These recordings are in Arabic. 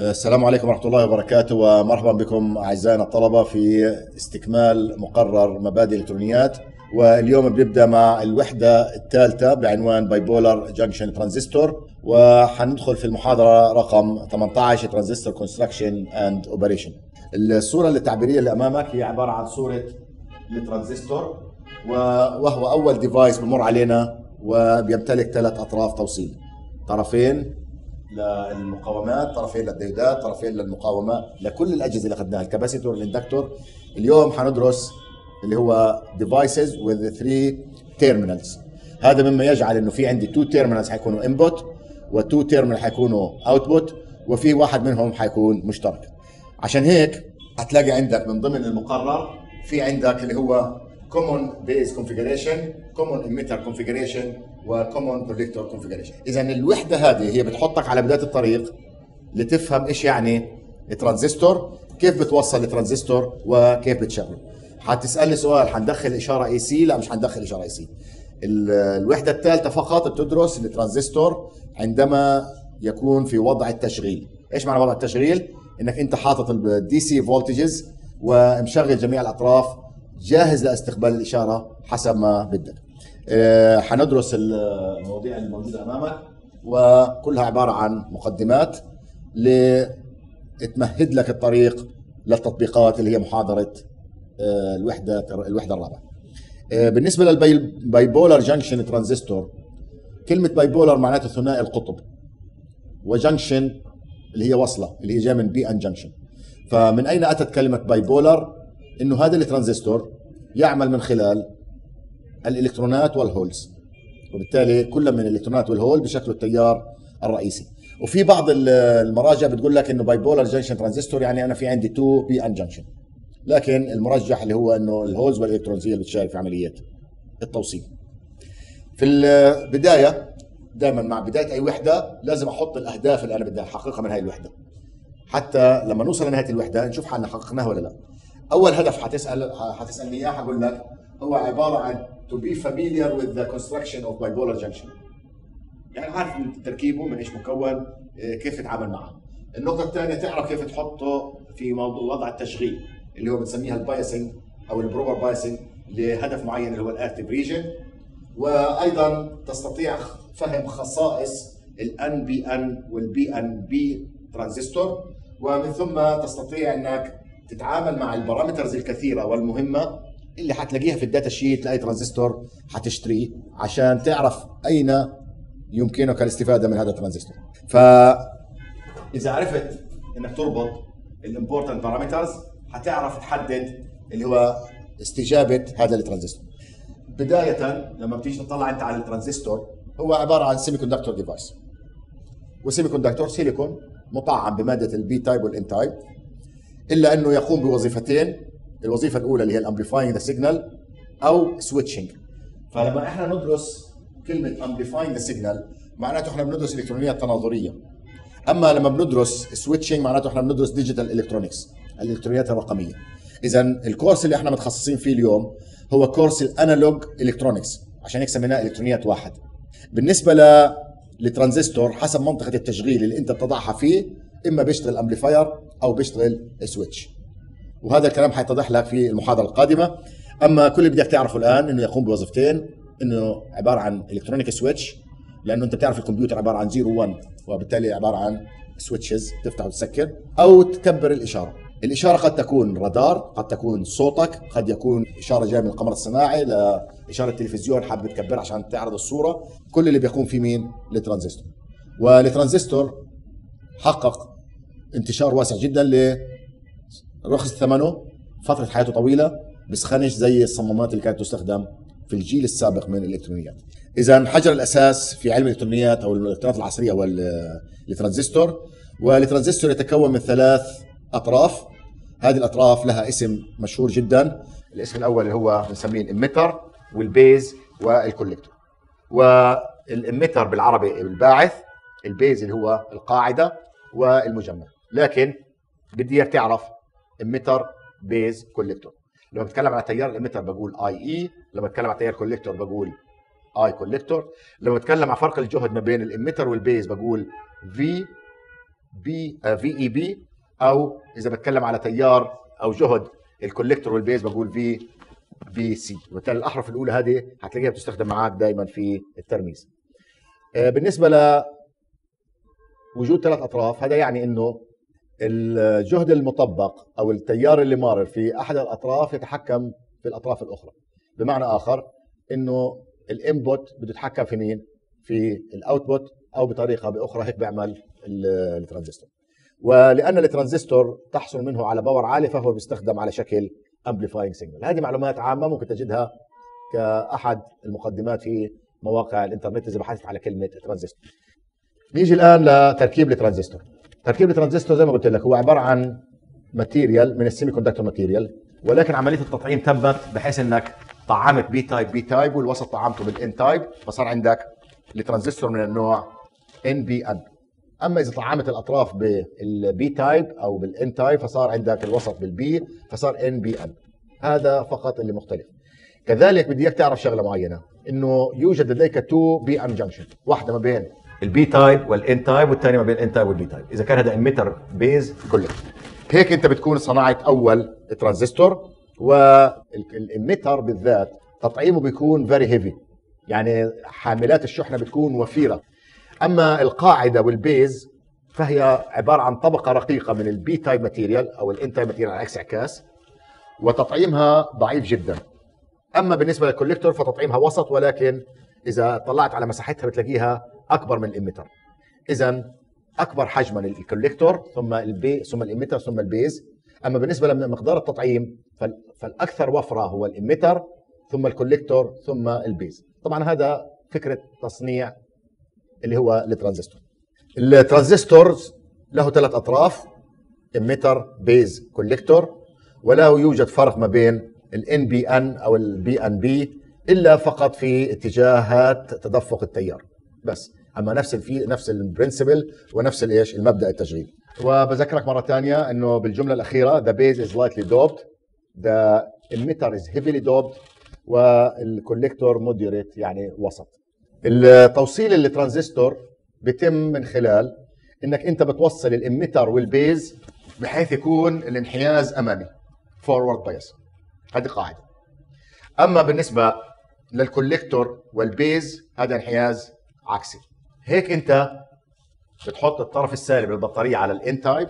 السلام عليكم ورحمة الله وبركاته، ومرحبا بكم أعزائنا الطلبة في استكمال مقرر مبادئ الإلكترونيات. واليوم بنبدأ مع الوحدة الثالثة بعنوان بايبولار جانكشن ترانزستور، وحندخل في المحاضرة رقم 18 ترانزستور كونستراكشن اند اوبريشن. الصورة التعبيرية اللي أمامك هي عبارة عن صورة الترانزستور، وهو أول ديفايس بمر علينا وبيمتلك 3 أطراف توصيل، طرفين للمقاومات، طرفين للديودات، طرفين للمقاومة، لكل الأجهزة اللي أخذناها، الكاباسيتور، الاندكتور. اليوم حندرس اللي هو devices with 3 terminals. هذا مما يجعل انه في عندي 2 terminals حيكونوا input و2 terminals حيكونوا output، وفي واحد منهم حيكون مشترك. عشان هيك هتلاقي عندك من ضمن المقرر في عندك اللي هو common base configuration، common emitter configuration، و common collector configuration. اذا الوحده هذه هي بتحطك على بدايه الطريق لتفهم ايش يعني ترانزستور، كيف بتوصل الترانزستور وكيف بتشغله. حتسالني سؤال، حندخل اشاره اي سي؟ لا، مش حندخل اشاره اي سي. الوحده الثالثه فقط بتدرس الترانزستور عندما يكون في وضع التشغيل. ايش معنى وضع التشغيل؟ انك انت حاطط الدي سي فولتجز ومشغل جميع الاطراف، جاهز لاستقبال الاشاره حسب ما بدك. حندرس المواضيع الموجوده امامك، وكلها عباره عن مقدمات لتمهد لك الطريق للتطبيقات اللي هي محاضره الوحده الرابعه. بالنسبه للبايبولار جانكشن ترانزستور، كلمه بايبولار معناته ثنائي القطب، وجانكشن اللي هي وصله، اللي هي جايه من بي ان جانكشن. فمن اين اتت كلمه بايبولار؟ انه هذا الترانزستور يعمل من خلال الالكترونات والهولز، وبالتالي كل من الالكترونات والهول بشكل التيار الرئيسي. وفي بعض المراجع بتقول لك انه بايبولار جانكشن ترانزستور يعني انا في عندي 2 بي ان جانكشن، لكن المرجح اللي هو انه الهولز والالكترونز هي اللي بتشارك في عمليه التوصيل. في البدايه دائما مع بدايه اي وحده لازم احط الاهداف اللي انا بدي احققها من هاي الوحده، حتى لما نوصل لنهايه الوحده نشوف حالنا حققناها ولا لا. اول هدف حتسالني اياه حقول لك هو عباره عن to be familiar with the construction of bipolar junction، يعني عارف من تركيبه، من ايش مكون، كيف تتعامل معه. النقطه الثانيه تعرف كيف تحطه في موضوع وضع التشغيل اللي هو بنسميها البايسنج او البروبر بايسنج لهدف معين اللي هو الاكتيف ريجن. وايضا تستطيع فهم خصائص الان بي ان والبي ان بي ترانزستور، ومن ثم تستطيع انك تتعامل مع البارامترز الكثيره والمهمه اللي حتلاقيها في الداتا شيت لاي ترانزستور حتشتريه عشان تعرف اين يمكنك الاستفاده من هذا الترانزستور. فاذا عرفت انك تربط الامبورتنت بارامترز حتعرف تحدد اللي هو استجابه هذا الترانزستور. بدايه لما بتيجي تطلع انت على الترانزستور، هو عباره عن سيمي كوندكتور ديفايس، والسيمي كوندكتور سيليكون مطعم بماده البي تايب والان تايب، الا انه يقوم بوظيفتين. الوظيفه الاولى اللي هي الامبليفاينج ذا سيجنال او سويتشنج. فلما احنا ندرس كلمه امبليفاينج ذا سيجنال معناته احنا بندرس الكترونيات تناظريه، اما لما بندرس سويتشنج معناته احنا بندرس ديجيتال الكترونكس، الالكترونيات الرقميه. اذا الكورس اللي احنا متخصصين فيه اليوم هو كورس الانالوج الكترونكس، عشان هيك سميناه الكترونيات واحد. بالنسبه للترانزستور حسب منطقه التشغيل اللي انت بتضعها فيه، اما بيشتغل امبليفاير او بيشتغل سويتش، وهذا الكلام حيتضح لك في المحاضره القادمه. اما كل اللي بدك تعرفه الان انه يقوم بوظيفتين، انه عباره عن الكترونيك سويتش، لانه انت بتعرف الكمبيوتر عباره عن 0 1، وبالتالي عباره عن سويتشز تفتح وتسكر، او تكبر الاشاره. الاشاره قد تكون رادار، قد تكون صوتك، قد يكون اشاره جايه من القمر الصناعي لاشاره تلفزيون حابب تكبر عشان تعرض الصوره. كل اللي بيقوم فيه مين؟ الترانزستور. والترانزستور حقق انتشار واسع جدا، رخص ثمنه، فتره حياته طويله، بسخنش زي الصمامات اللي كانت تستخدم في الجيل السابق من الالكترونيات. اذا حجر الاساس في علم الالكترونيات او الالكترونيات العصريه هو الترانزستور. والترانزستور يتكون من 3 اطراف. هذه الاطراف لها اسم مشهور جدا. الاسم الاول اللي هو بنسميه الاميتر والبيز والكوليكتور. والاميتر بالعربي الباعث، البيز اللي هو القاعده، والمجمع. لكن بدي اياك تعرف اميتر بيز كوليكتور. لما بتكلم على تيار الاميتر بقول اي اي، لما بتكلم على تيار كوليكتور بقول اي كوليكتور، لما بتكلم على فرق الجهد ما بين الاميتر والبيز بقول في في اي بي، او اذا بتكلم على تيار او جهد الكوليكتور والبيز بقول في بي سي. وبالتالي الاحرف الاولى هذه هتلاقيها بتستخدم معك دائما في الترميز. بالنسبه لوجود ثلاث اطراف، هذا يعني انه الجهد المطبق او التيار اللي مارر في احد الاطراف يتحكم في الاطراف الاخرى. بمعنى اخر انه الانبوت بده يتحكم في مين؟ في الاوتبوت، او بطريقه باخرى هيك بيعمل الترانزستور. ولان الترانزستور تحصل منه على باور عالي فهو بيستخدم على شكل امبليفاينج سيجنال. هذه معلومات عامه ممكن تجدها كاحد المقدمات في مواقع الانترنت اذا بحثت على كلمه ترانزستور. نيجي الان لتركيب الترانزستور. تركيب الترانزستور زي ما قلت لك هو عباره عن ماتيريال من السيمي كوندكتور ماتيريال، ولكن عمليه التطعيم تمت بحيث انك طعمت بي تايب والوسط طعمته بالان تايب، فصار عندك الترانزستور من النوع ان بي ان. اما اذا طعمت الاطراف بالبي تايب او بالان تايب فصار عندك الوسط بالبي فصار ان بي ان. هذا فقط اللي مختلف. كذلك بدي اياك تعرف شغله معينه، انه يوجد لديك تو بي ان جنكشن، واحده ما بين البي تايب والان تايب والثانيه ما بين الان تايب والبي تايب. اذا كان هذا اميتر بيز كولكتور، هيك انت بتكون صنعت اول ترانزستور. والاميتر بالذات تطعيمه بيكون فيري هيفي، يعني حاملات الشحنه بتكون وفيره. اما القاعده والبيز فهي عباره عن طبقه رقيقه من البي تايب ماتيريال او الان تايب ماتيريال على عكس عكاس، وتطعيمها ضعيف جدا. اما بالنسبه للكوليكتور فتطعيمها وسط، ولكن اذا طلعت على مساحتها بتلاقيها اكبر من الاميتر. اذا اكبر حجما الكوليكتور ثم ثم الاميتر ثم البيز. اما بالنسبه لمقدار التطعيم فالاكثر وفره هو الاميتر ثم الكوليكتور ثم البيز. طبعا هذا فكره تصنيع اللي هو الترانزستور. الترانزستور له ثلاث اطراف، اميتر بيز كوليكتور، ولا يوجد فرق ما بين الان بي ان او البي ان بي الا فقط في اتجاهات تدفق التيار بس. اما نفس البرنسبل ونفس الايش المبدا التشغيل. وبذكرك مره ثانيه انه بالجمله الاخيره the base is lightly doped, the emitter is heavily doped، والكوليكتور moderate يعني وسط. التوصيل الترانزستور بيتم من خلال انك انت بتوصل الاميتر والبيز بحيث يكون الانحياز امامي فورورد بايس. هذه قاعده. اما بالنسبه للكوليكتور والبيز هذا انحياز عكسي. هيك انت بتحط الطرف السالب للبطاريه على الان تايب،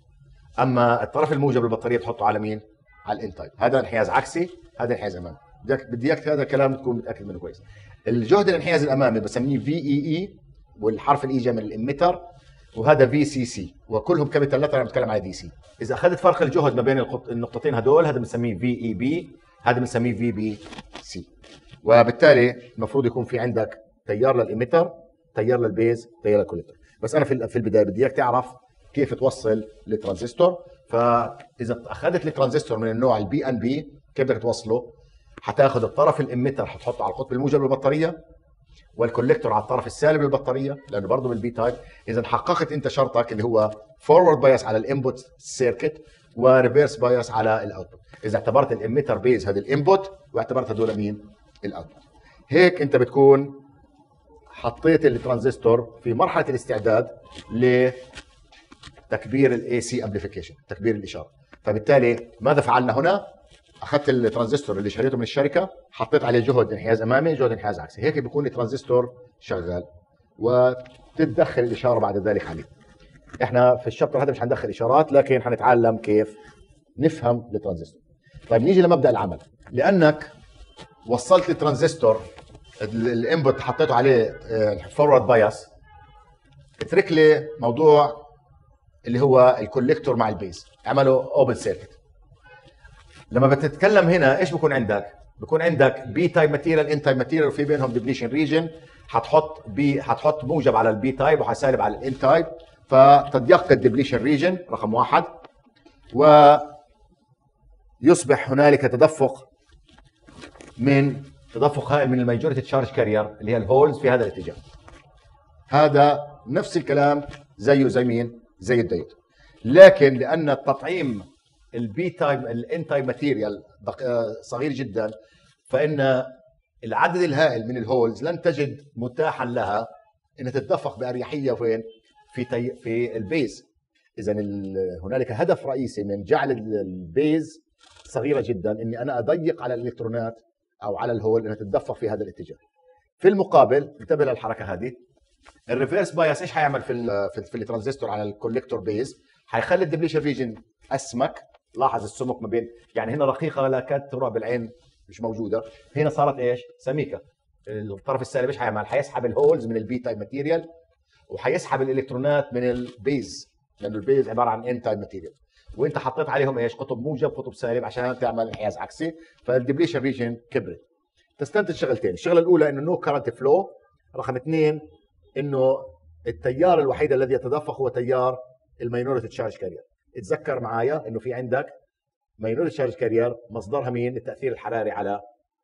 اما الطرف الموجب للبطاريه بتحطه على مين؟ على الان تايب. هذا انحياز عكسي، هذا انحياز امامي. بدي اياك هذا الكلام تكون متاكد منه كويس. الجهد الانحياز الامامي بسميه في اي اي، والحرف الاي جاي من الاميتر، وهذا في سي سي، وكلهم كابيتال لتر. انا بتكلم على دي سي. اذا اخذت فرق الجهد ما بين النقطتين هدول هذا بنسميه في اي بي، هذا بنسميه في بي سي. وبالتالي المفروض يكون في عندك تيار للاميتر، تيار للبيز، تيار للكوليكتور. بس انا في البدايه بدي اياك تعرف كيف توصل الترانزستور. فاذا اخذت الترانزستور من النوع البي ان بي كيف بدك توصله؟ حتاخذ الطرف الاميتر حتحطه على القطب الموجب للبطاريه، والكوليكتور على الطرف السالب للبطاريه لانه برضه بالبي تايب. اذا حققت انت شرطك اللي هو فورورد بايس على الانبوت سيركت وريفيرس بايس على الاوتبوت. اذا اعتبرت الاميتر بيز هذا الانبوت واعتبرت هذول مين؟ الاوتبوت. هيك انت بتكون حطيت الترانزستور في مرحله الاستعداد لتكبير الاي سي امبليفيكيشن، تكبير الاشاره. فبالتالي ماذا فعلنا هنا؟ اخذت الترانزستور اللي شريته من الشركه، حطيت عليه جهد انحياز امامي، جهد انحياز عكسي. هيك بيكون الترانزستور شغال وتتدخل الاشاره بعد ذلك عليه. احنا في الشابتر هذا مش حندخل اشارات، لكن حنتعلم كيف نفهم الترانزستور. طيب نيجي لمبدا العمل. لانك وصلت الترانزستور الانبوت حطيته عليه فورورد بايس، اترك لي موضوع اللي هو الكوليكتور مع البيز، عمله اوبن سيركت. لما بتتكلم هنا ايش بكون عندك؟ بكون عندك بي تايب ماتيريال، ان تايب ماتيريال، وفي بينهم ديبليشن ريجن. حتحط موجب على البي تايب وحسالب على الان تايب، فتضيق الديبليشن ريجن رقم واحد، ويصبح هنالك تدفق هائل من الماجوريتي تشارج كارير اللي هي الهولز في هذا الاتجاه. هذا نفس الكلام زيه زي مين؟ زي الديود. لكن لان التطعيم البي تايب الان تايب ماتيريال صغير جدا، فان العدد الهائل من الهولز لن تجد متاحا لها ان تتدفق باريحيه وين؟ في البيز. اذا هنالك هدف رئيسي من جعل البيز صغيره جدا، اني انا اضيق على الالكترونات او على الهول انها تتدفق في هذا الاتجاه. في المقابل انتبه للحركه هذه، الريفرس بايس ايش حيعمل في الترانزستور على الكوليكتور بيز؟ حيخلي الدبليشن ريجن اسمك. لاحظ السمك ما بين، يعني هنا رقيقه لا كاد ترى بالعين مش موجوده، هنا صارت ايش؟ سميكه. الطرف السالب ايش حيعمل؟ حيسحب الهولز من البي تايب ماتيريال وحيسحب الالكترونات من البيز، لانه البيز عباره عن ان تايب ماتيريال، وانت حطيت عليهم ايش؟ قطب موجب قطب سالب عشان تعمل انحياز عكسي، فالدبليشن ريجن كبرت. تستنتج شغلتين، الشغله الاولى انه نو كارنت فلو، رقم اثنين انه التيار الوحيد الذي يتدفق هو تيار الماينورتي تشارج كارير. اتذكر معايا انه في عندك ماينورتي تشارج كارير مصدرها مين؟ التاثير الحراري على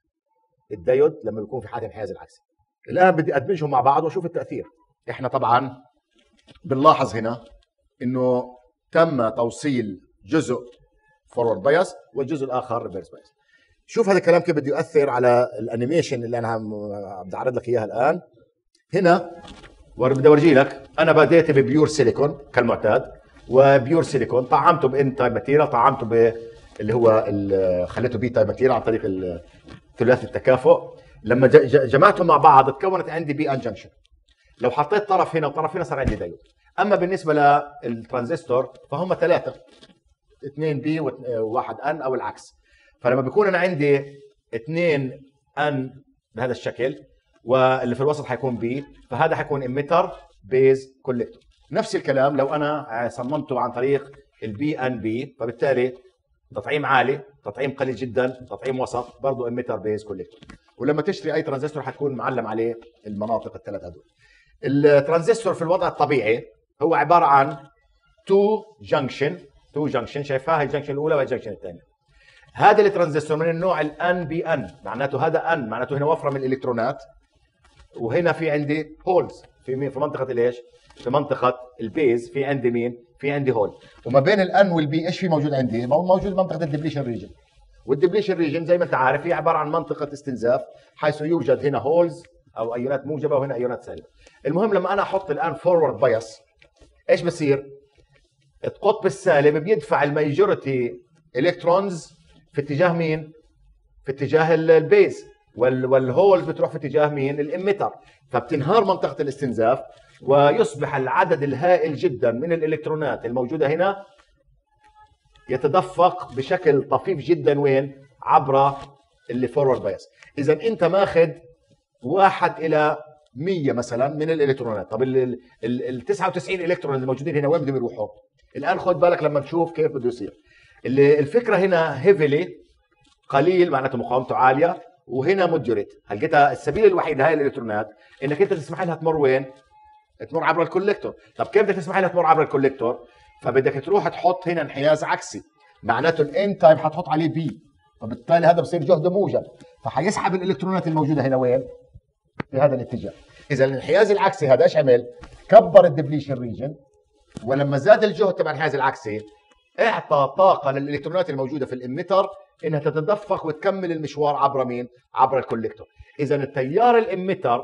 الديود لما بيكون في حاله انحياز العكسي. الان بدي ادمجهم مع بعض واشوف التاثير. احنا طبعا بنلاحظ هنا انه تم توصيل جزء فورورد بايس والجزء الاخر ريفرس بايس. شوف هذا الكلام كيف بده يؤثر على الانيميشن اللي انا بدي اعرض لك اياها الان. هنا بدي اورجي لك، انا بديت ببيور سيليكون كالمعتاد، وبيور سيليكون طعمته بان تايب ماتيريال، طعمته اللي هو خليته بي تايب ماتيريال عن طريق ثلاثي التكافؤ. لما جمعتهم مع بعض تكونت عندي بي ان جنكشن. لو حطيت طرف هنا وطرف هنا صار عندي دايود. اما بالنسبه للترانزستور فهم ثلاثه، 2 بي وواحد ان او العكس. فلما بيكون انا عندي 2 ان بهذا الشكل واللي في الوسط حيكون بي، فهذا حيكون اميتر بيز كوليكتور. نفس الكلام لو انا صممته عن طريق البي ان بي، فبالتالي تطعيم عالي، تطعيم قليل جدا، تطعيم وسط، برضه اميتر بيز كوليكتور. ولما تشتري اي ترانزستور حتكون معلم عليه المناطق الثلاث هذول. الترانزستور في الوضع الطبيعي هو عباره عن تو جنكشن، شايفها؟ هي الجنكشن الاولى والجنكشن الثانيه. هذا الترانزستور من النوع الان بي ان، معناته هذا ان، معناته هنا وفره من الالكترونات، وهنا في عندي هولز في منطقه الايش؟ في منطقه البيز في عندي مين؟ في عندي هول. وما بين الان والبي ايش في موجود عندي؟ موجود منطقه الدبليشن ريجن. والدبليشن ريجن زي ما انت عارف هي عباره عن منطقه استنزاف، حيث يوجد هنا هولز او ايونات موجبه وهنا ايونات سالبه. المهم لما انا احط الان فورورد بايس ايش بصير؟ القطب السالب بيدفع الماجورتي الكترونز في اتجاه مين؟ في اتجاه البيز، والهولز بتروح في اتجاه مين؟ الاميتر. فبتنهار منطقه الاستنزاف ويصبح العدد الهائل جدا من الالكترونات الموجوده هنا يتدفق بشكل طفيف جدا وين؟ عبر اللي فورورد بايس. اذا انت ماخذ 1 إلى 100 مثلا من الالكترونات، طب ال 99 الكترون الموجودين هنا وين بدهم يروحوا؟ الان خد بالك لما نشوف كيف بده يصير. الفكره هنا هيفيلي قليل معناته مقاومته عاليه، وهنا مودريت. لقيتها السبيل الوحيد هاي الالكترونات انك انت تسمح لها تمر وين؟ تمر عبر الكوليكتور. طب كيف بدك تسمح لها تمر عبر الكوليكتور؟ فبدك تروح تحط هنا انحياز عكسي، معناته الان تايب حتحط عليه بي، فبالتالي هذا بصير جهده موجب، فحيسحب الالكترونات الموجوده هنا وين؟ في هذا الاتجاه. اذا الانحياز العكسي هذا ايش عمل؟ كبر الدبليشن ريجن، ولما زاد الجهد تبع الانحياز العكسي اعطى طاقه للالكترونات الموجوده في الاميتر انها تتدفق وتكمل المشوار عبر مين؟ عبر الكوليكتور. اذا التيار الاميتر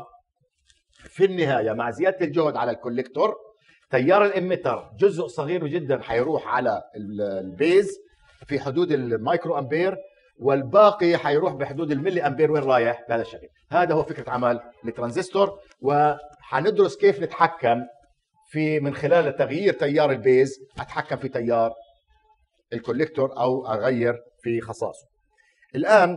في النهايه مع زياده الجهد على الكوليكتور، تيار الاميتر جزء صغير جدا حيروح على البيز في حدود المايكرو امبير، والباقي حيروح بحدود الملي امبير. وين رايح؟ بهذا الشكل. هذا هو فكره عمل الترانزستور، وحندرس كيف نتحكم في من خلال تغيير تيار البيز اتحكم في تيار الكوليكتور او اغير في خصائصه. الان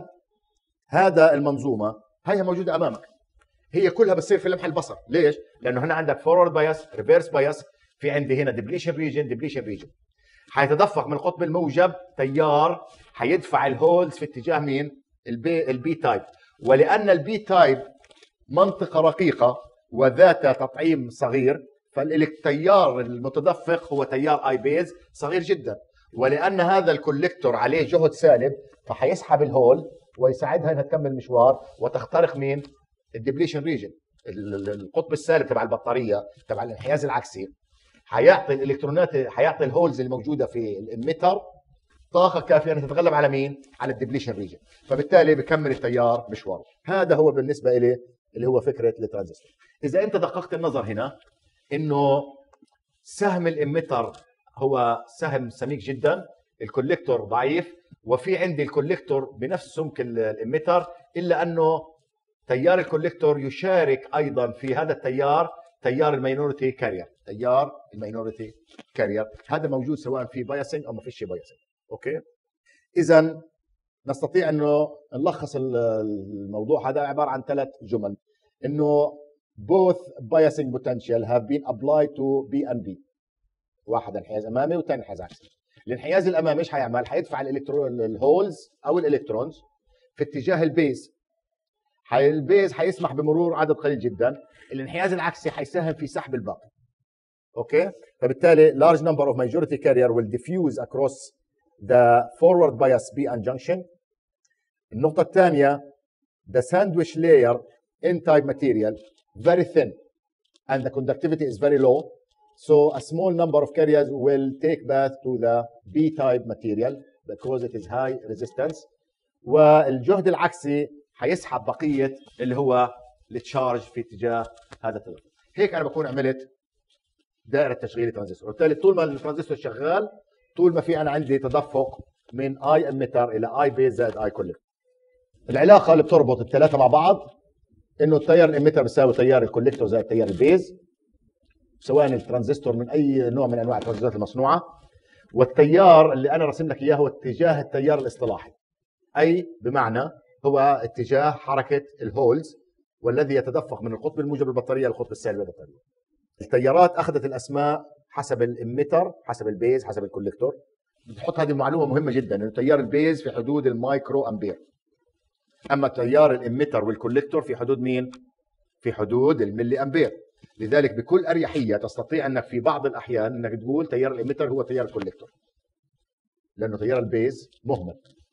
هذا المنظومه هي موجوده امامك، هي كلها بتصير في لمح البصر. ليش؟ لانه هنا عندك فورورد بايس، ريفيرس بايس، في عندي هنا ديبليشن ريجن. حيتدفق من القطب الموجب تيار حيدفع الهولز في اتجاه مين؟ البي تايب. ولان البي تايب منطقه رقيقه وذات تطعيم صغير، فالتيار المتدفق هو تيار اي بيز صغير جدا. ولان هذا الكوليكتور عليه جهد سالب، فحيسحب الهول ويساعدها انها تكمل المشوار وتخترق مين؟ الدبليشن ريجن، القطب السالب تبع البطاريه تبع الانحياز العكسي. حيعطي الالكترونات، حيعطي الهولز الموجوده في الاميتر طاقه كافيه ان تتغلب على مين؟ على الدبليشن ريجن، فبالتالي بكمل التيار مشواره. هذا هو بالنسبه لي اللي هو فكره الترانزستور. اذا انت دققت النظر هنا انه سهم الاميتر هو سهم سميك جدا، الكوليكتور ضعيف، وفي عندي الكوليكتور بنفس سمك الاميتر، الا انه تيار الكوليكتور يشارك ايضا في هذا التيار تيار الماينورتي كارير. تيار الماينورتي كارير هذا موجود سواء في بايسنج او ما فيش بايسنج. اوكي، اذا نستطيع انه نلخص الموضوع هذا عباره عن 3 جمل، انه both biasing potential have been applied to B and B. واحد انحياز امامي والثاني انحياز عكسي. الانحياز الامامي ايش حيعمل؟ حيدفع الهولز او الالكترونز في اتجاه البيز. البيز حيسمح بمرور عدد قليل جدا. الانحياز العكسي حيساهم في سحب الباقي. اوكي، فبالتالي large number of majority carrier will diffuse across the forward bias p-n junction. النقطة الثانية the sandwich layer n-type material very thin and the conductivity is very low, so a small number of carriers will take path to the B-type material because it is high resistance. والجهد العكسي حيسحب بقية اللي هو التشارج في اتجاه هذا التدفق. هيك أنا بكون عملت دائرة تشغيل الترانزستور، وبالتالي طول ما الترانزستور شغال، طول ما في أنا عندي تدفق من I emitter إلى I base زائد I collector. العلاقة اللي بتربط الثلاثة مع بعض إنه التيار الإميتر بيساوي تيار الكوليكتور زائد تيار البيز، سواء الترانزستور من أي نوع من أنواع الترانزستورات المصنوعة، والتيار اللي أنا رسم لك إياه هو اتجاه التيار الاصطلاحي، أي بمعنى هو اتجاه حركة الهولز والذي يتدفق من القطب الموجب للبطارية للقطب السالب للبطارية. التيارات أخذت الأسماء حسب الإميتر، حسب البيز، حسب الكوليكتور. بتحط هذه المعلومة مهمة جدا، إنه تيار البيز في حدود المايكرو أمبير، أما تيار الإميتر والكوليكتور في حدود مين؟ في حدود الملي أمبير. لذلك بكل أريحية تستطيع أنك في بعض الأحيان أنك تقول تيار الإميتر هو تيار الكوليكتور، لأنه تيار البيز مهمل.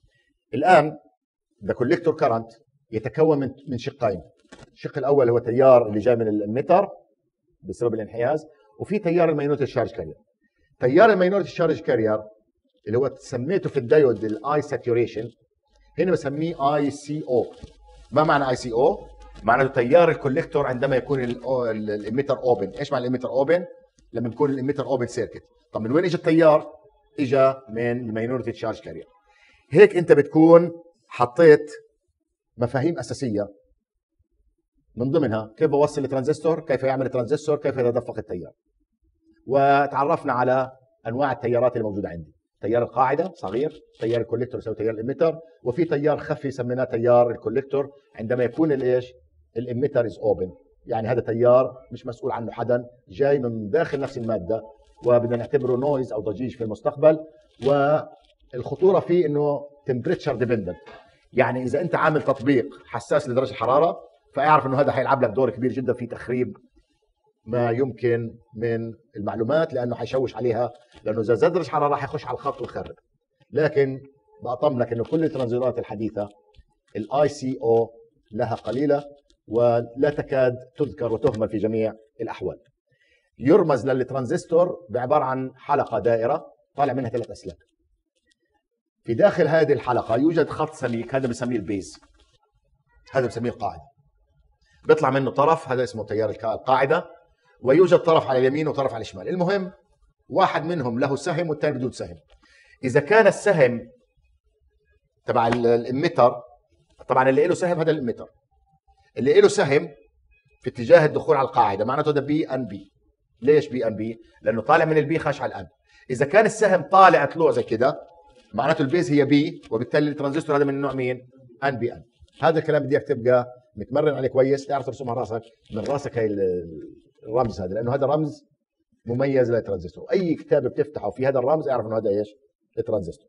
الآن the collector current يتكون من شقين. الشق الأول هو تيار اللي جاي من الإميتر بسبب الانحياز، وفي تيار الماينورتي تشارج كارير. تيار الماينورتي تشارج كارير اللي هو سميته في الدايود الاي ساتوريشن، هنا بسميه اي سي او. ما معنى اي سي او؟ معناته تيار الكوليكتور عندما يكون الاميتر اوبن. ايش معنى الاميتر اوبن؟ لما يكون الاميتر اوبن سيركت. طب من وين اجى التيار؟ اجى من الماينورتي تشارج كارير. هيك انت بتكون حطيت مفاهيم اساسيه من ضمنها كيف بوصل الترانزستور، كيف يعمل الترانزستور، كيف يتدفق التيار. وتعرفنا على انواع التيارات اللي موجوده عندي. تيار القاعده صغير، تيار الكوليكتور يساوي تيار الاميتر، وفي تيار خفي سميناه تيار الكوليكتور عندما يكون الايش؟ الاميتر از اوبن، يعني هذا تيار مش مسؤول عنه حدا، جاي من داخل نفس الماده وبدنا نعتبره نويز او ضجيج في المستقبل. والخطوره فيه انه تمبريتشر ديبندنت، يعني اذا انت عامل تطبيق حساس لدرجه الحراره فاعرف انه هذا حيلعب لك دور كبير جدا في تخريب ما يمكن من المعلومات، لانه حيشوش عليها، لانه اذا زاد درجه الحراره راح يخش على الخط ويخرب. لكن بطمنك انه كل الترانزستورات الحديثه الاي سي او لها قليله ولا تكاد تذكر وتهمل في جميع الاحوال. يرمز للترانزستور بعباره عن حلقه دائره طالع منها 3 اسلاك. في داخل هذه الحلقه يوجد خط سميك، هذا بنسميه البيز، هذا بنسميه القاعده. بيطلع منه طرف، هذا اسمه تيار القاعده، ويوجد طرف على اليمين وطرف على الشمال. المهم واحد منهم له سهم والثاني بدون سهم. اذا كان السهم تبع الاميتر، طبعا اللي له سهم هذا الاميتر، اللي له سهم في اتجاه الدخول على القاعده معناته ده بي ان بي. ليش بي ان بي؟ لانه طالع من البي خش على الان. اذا كان السهم طالع طلوع زي كده معناته البيز هي بي، وبالتالي الترانزستور هذا من نوع مين؟ ان بي ان. هذا الكلام بدك تبقى متمرن عليه كويس، تعرف ترسمها راسك من راسك هي الرمز هذا، لانه هذا رمز مميز للترانزستور. اي كتاب بتفتحه في هذا الرمز اعرف انه هذا ايش؟ الترانزستور.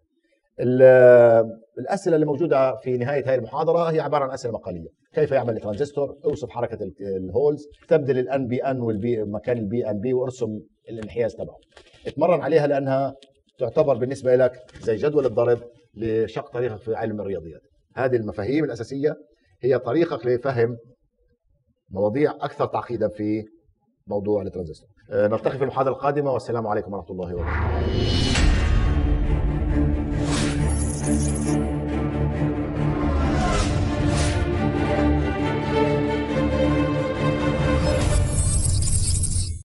الاسئله اللي موجوده في نهايه هذه المحاضره هي عباره عن اسئله مقاليه. كيف يعمل الترانزستور؟ اوصف حركه الهولز، استبدل الان بي ان والبي مكان البي ان بي وارسم الانحياز تبعه. اتمرن عليها لانها تعتبر بالنسبه لك زي جدول الضرب لشق طريقك في علم الرياضيات. هذه المفاهيم الاساسيه هي طريقك لفهم مواضيع اكثر تعقيدا في موضوع الترانزستور. نلتقي في المحاضره القادمه، والسلام عليكم ورحمه الله وبركاته.